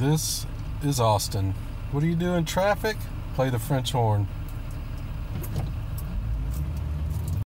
This is Austin. What do you do in traffic? Play the French horn.